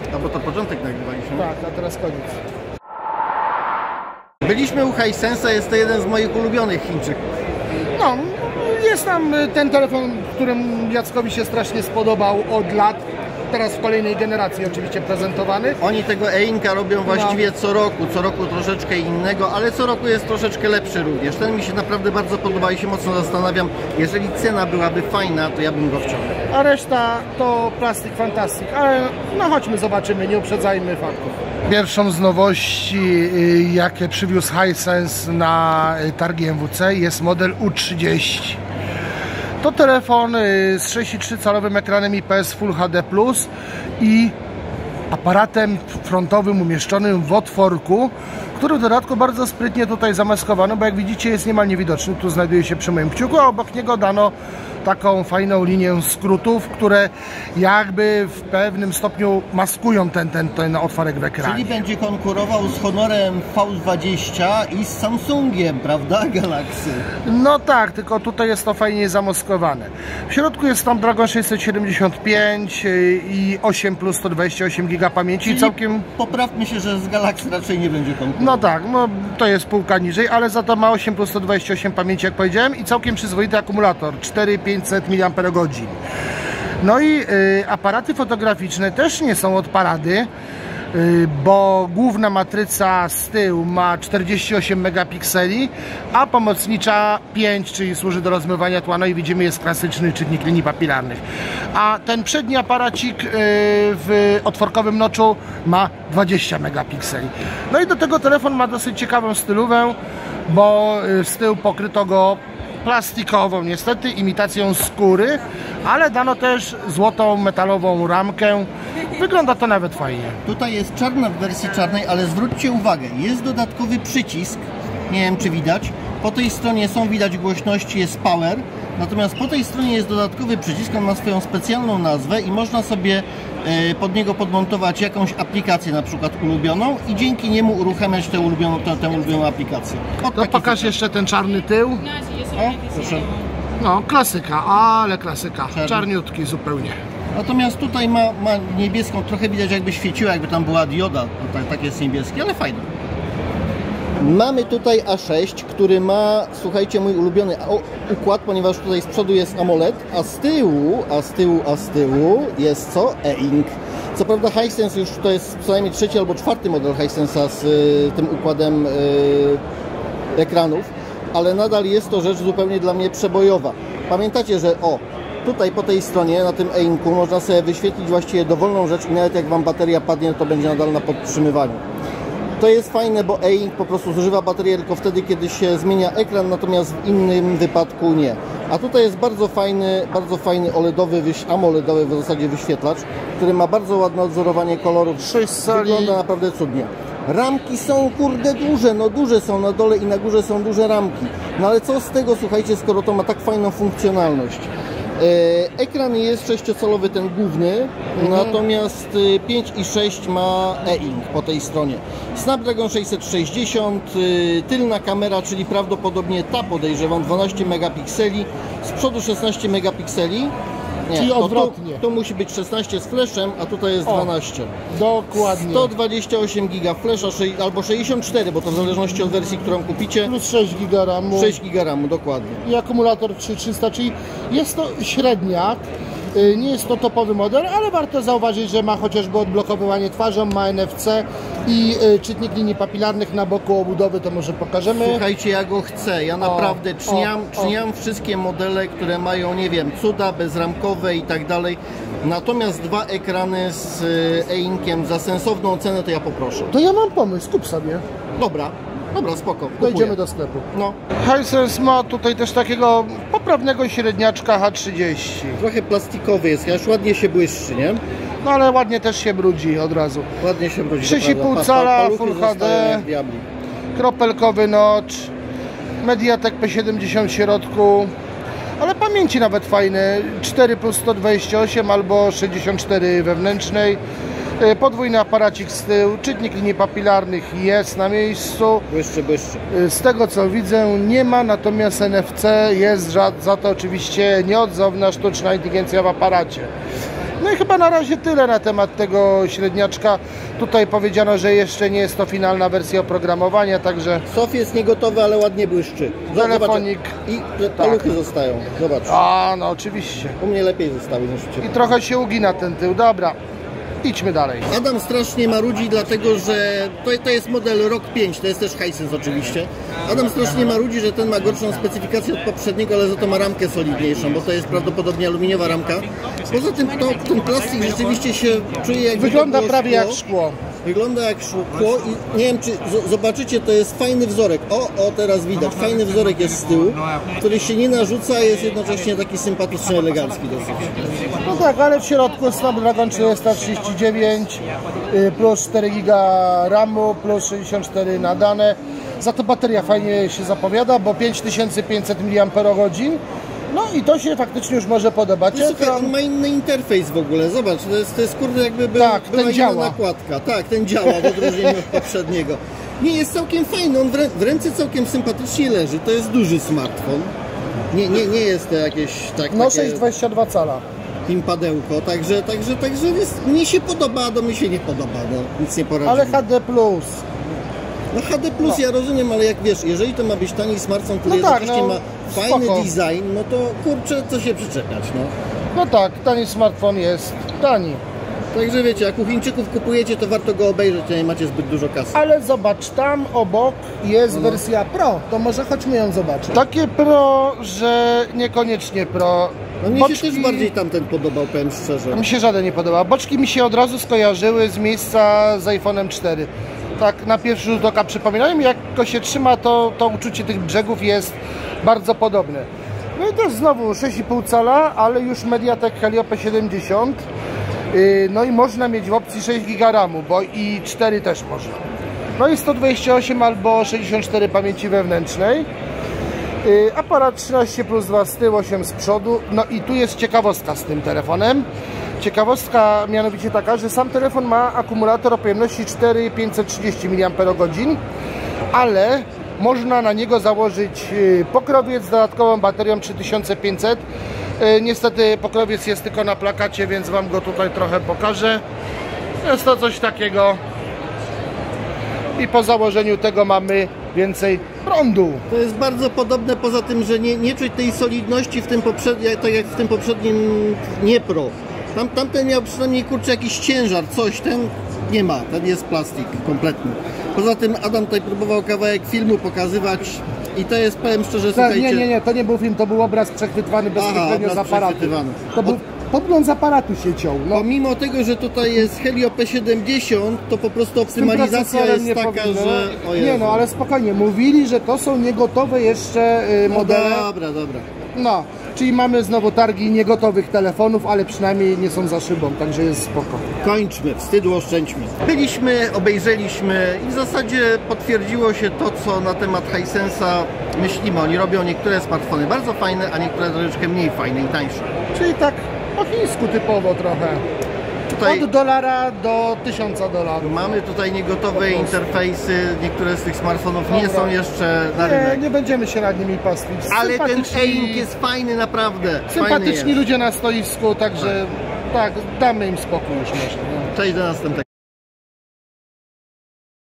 A bo to początek nagrywaliśmy. Tak, a teraz koniec. Byliśmy u Hisensa, jest to jeden z moich ulubionych Chińczyków. No, jest tam ten telefon, którym Jackowi się strasznie spodobał od lat. Teraz w kolejnej generacji oczywiście prezentowany. Oni tego e-inka robią właściwie co roku troszeczkę innego, ale co roku jest troszeczkę lepszy również. Ten mi się naprawdę bardzo podoba i się mocno zastanawiam, jeżeli cena byłaby fajna, to ja bym go wciągnął. A reszta to plastik fantastic, ale no chodźmy, zobaczymy, nie uprzedzajmy faktów. Pierwszą z nowości, jakie przywiózł Hisense na targi MWC, jest model U30. To telefon z 6,3-calowym ekranem IPS Full HD+, i aparatem frontowym umieszczonym w otworku, który w dodatku bardzo sprytnie tutaj zamaskowano, bo jak widzicie jest niemal niewidoczny. Tu znajduje się przy moim kciuku, a obok niego dano taką fajną linię skrótów, które jakby w pewnym stopniu maskują ten otworek w ekranie. Czyli będzie konkurował z Honorem V20 i z Samsungiem, prawda, Galaxy? No tak, tylko tutaj jest to fajnie zamaskowane. W środku jest Snapdragon 675 i 8 plus 128 GB pamięci. Czyli całkiem... poprawmy się, że z Galaxy raczej nie będzie konkurował. No tak, no to jest półka niżej, ale za to ma 8 plus 128 pamięci, jak powiedziałem, i całkiem przyzwoity akumulator 4500 mAh. No i aparaty fotograficzne też nie są od parady, bo główna matryca z tyłu ma 48 megapikseli, a pomocnicza 5, czyli służy do rozmywania tła. No i widzimy, jest klasyczny czynnik linii papilarnych. A ten przedni aparacik w otworkowym noczu ma 20 megapikseli. No i do tego telefon ma dosyć ciekawą stylówę, bo z tyłu pokryto go plastikową, niestety, imitacją skóry, ale dano też złotą metalową ramkę. Wygląda to nawet fajnie. Tutaj jest czarna w wersji czarnej, ale zwróćcie uwagę, jest dodatkowy przycisk, nie wiem czy widać, po tej stronie są widać głośności, jest power, natomiast po tej stronie jest dodatkowy przycisk, on ma swoją specjalną nazwę i można sobie pod niego podmontować jakąś aplikację, na przykład ulubioną, i dzięki niemu uruchamiać tę ulubioną aplikację. To pokaż jeszcze ten czarny tył. O, proszę. No, klasyka, ale klasyka. Czarny. Czarniutki zupełnie. Natomiast tutaj ma niebieską, trochę widać jakby świeciła, jakby tam była dioda, tak jest niebieski, ale fajny. Mamy tutaj A6, który ma, słuchajcie, mój ulubiony układ, ponieważ tutaj z przodu jest AMOLED, a z tyłu jest co? E-ink. Co prawda Hisense już to jest co najmniej 3. albo 4. model Hisensa z tym układem ekranów, ale nadal jest to rzecz zupełnie dla mnie przebojowa. Pamiętacie, że tutaj po tej stronie, na tym e-inku, można sobie wyświetlić właściwie dowolną rzecz i nawet jak Wam bateria padnie, to będzie nadal na podtrzymywaniu. To jest fajne, bo e-ink po prostu zużywa baterię tylko wtedy, kiedy się zmienia ekran, natomiast w innym wypadku nie. A tutaj jest bardzo fajny AMOLEDowy w zasadzie wyświetlacz, który ma bardzo ładne odzorowanie kolorów. 6 cali. Wygląda naprawdę cudnie. Ramki są kurde duże, no duże są na dole i na górze są duże ramki. No ale co z tego, słuchajcie, skoro to ma tak fajną funkcjonalność. Ekran jest 6-calowy, ten główny, natomiast 5 i 6 ma e-ink po tej stronie. Snapdragon 660, tylna kamera, czyli prawdopodobnie ta, podejrzewam, 12 megapikseli, z przodu 16 megapikseli. Nie, czyli odwrotnie. Tu musi być 16 z flashem, a tutaj jest 12. Dokładnie. 128 giga flasha, albo 64, bo to w zależności od wersji, którą kupicie. Plus 6 giga ramu. 6 giga ramu, dokładnie. I akumulator 3300, czyli jest to średniak. Nie jest to topowy model, ale warto zauważyć, że ma chociażby odblokowywanie twarzą, ma NFC i czytnik linii papilarnych na boku obudowy, to może pokażemy. Słuchajcie, ja go chcę, ja naprawdę czyniam wszystkie modele, które mają, nie wiem, cuda, bezramkowe i tak dalej. Natomiast 2 ekrany z e-inkiem za sensowną cenę, to ja poproszę. To ja mam pomysł, kup sobie. Dobra, spoko. Dojdziemy do sklepu. No. Hisense ma tutaj też takiego poprawnego średniaczka H30. Trochę plastikowy jest, już ładnie się błyszczy, nie? No ale ładnie też się brudzi od razu. Ładnie się brudzi. 6,5 cala, Full HD, kropelkowy notch, Mediatek P70 w środku, ale pamięci nawet fajne, 4 plus 128 albo 64 wewnętrznej. Podwójny aparacik z tyłu, czytnik linii papilarnych jest na miejscu. Błyszczy. Z tego co widzę nie ma, natomiast NFC jest za to oczywiście nieodzowna sztuczna inteligencja w aparacie. No i chyba na razie tyle na temat tego średniaczka. Tutaj powiedziano, że jeszcze nie jest to finalna wersja oprogramowania, także... Soft jest niegotowy, ale ładnie błyszczy. Telefonik. I paluchy zostają, zobacz. A, no oczywiście. U mnie lepiej zostały niż u Ciebie. I trochę się ugina ten tył, dobra. Idźmy dalej. Adam strasznie marudzi, dlatego że to jest model ROG 5, to jest też Hisense oczywiście. Adam strasznie marudzi, że ten ma gorszą specyfikację od poprzedniego, ale za to ma ramkę solidniejszą, bo to jest prawdopodobnie aluminiowa ramka. Poza tym ten plastik rzeczywiście się czuje jak... Wygląda prawie jak szkło. Wygląda jak szkło i nie wiem, czy zobaczycie, to jest fajny wzorek. O, teraz widać. Fajny wzorek jest z tyłu, który się nie narzuca, jest jednocześnie taki sympatyczny, elegancki dosyć. No tak, ale w środku Snapdragon 439 plus 4 GB RAMu plus 64 na dane. Za to bateria fajnie się zapowiada, bo 5500 mAh. No i to się faktycznie już może podobać. Słuchaj, on ma inny interfejs w ogóle, zobacz, to jest kurde jakby tak, była ten inna działa. nakładka. Tak, ten działa w odróżnieniu od poprzedniego. Nie, jest całkiem fajny, on w ręce całkiem sympatycznie leży, to jest duży smartfon. Nie jest to jakieś tak, no 6,22 cala. Impadełko, także jest, mnie się podoba, a do mnie się nie podoba, no nic nie poradzimy. Ale HD+. No HD+, ja rozumiem, ale jak wiesz, jeżeli to ma być tani smartfon, który jednocześnie ma fajny design, no to kurczę, co się przyczepiać, no. No tak, tani smartfon jest tani. Także wiecie, jak u Chińczyków kupujecie, to warto go obejrzeć, a nie macie zbyt dużo kasy. Ale zobacz, tam obok jest wersja Pro, to może chodźmy ją zobaczyć. Takie Pro, że niekoniecznie Pro. No mnie się też bardziej tamten podobał, powiem szczerze. Mi się żaden nie podoba. Boczki mi się od razu skojarzyły z miejsca z iPhone'em 4. Tak na pierwszy rzut oka przypominają, jak go się trzyma, to uczucie tych brzegów jest bardzo podobne. No i to jest znowu 6,5 cala, ale już Mediatek Helio P70. No i można mieć w opcji 6 GB RAMu, bo i 4 też można. No i 128 albo 64 pamięci wewnętrznej. Aparat 13+2 z tyłu, 8 z przodu. No i tu jest ciekawostka z tym telefonem. Ciekawostka mianowicie taka, że sam telefon ma akumulator o pojemności 4530 mAh, ale można na niego założyć pokrowiec z dodatkową baterią 3500. Niestety pokrowiec jest tylko na plakacie, więc Wam go tutaj trochę pokażę. Jest to coś takiego i po założeniu tego mamy więcej prądu. To jest bardzo podobne, poza tym, że nie czuć tej solidności w tym poprzednim, tak jak w tym poprzednim nie Pro. Tamten miał przynajmniej kurczę jakiś ciężar, coś, ten nie ma, ten jest plastik kompletny. Poza tym Adam tutaj próbował kawałek filmu pokazywać i to jest, powiem szczerze, słuchajcie... Nie, to nie był film, to był obraz przechwytywany bezpośrednio z aparatu. To był podgląd z aparatu się ciął. No. Pomimo tego, że tutaj jest Helio P70, to po prostu optymalizacja jest taka, że... Nie no, ale spokojnie, mówili, że to są niegotowe jeszcze modele. Dobra. No, czyli mamy znowu targi niegotowych telefonów, ale przynajmniej nie są za szybą, także jest spoko. Kończmy, wstydu oszczędźmy. Byliśmy, obejrzeliśmy i w zasadzie potwierdziło się to, co na temat Hisense'a myślimy. Oni robią niektóre smartfony bardzo fajne, a niektóre troszeczkę mniej fajne i tańsze. Czyli tak po chińsku typowo trochę. Tutaj od $1 do $1000. Mamy tutaj niegotowe interfejsy, niektóre z tych smartfonów nie są jeszcze na rynek. Nie będziemy się nad nimi pastwić. Ale ten e-ink jest fajny naprawdę. Sympatyczni ludzie na stoisku, także tak, damy im spokój już może. Cześć, do następnego.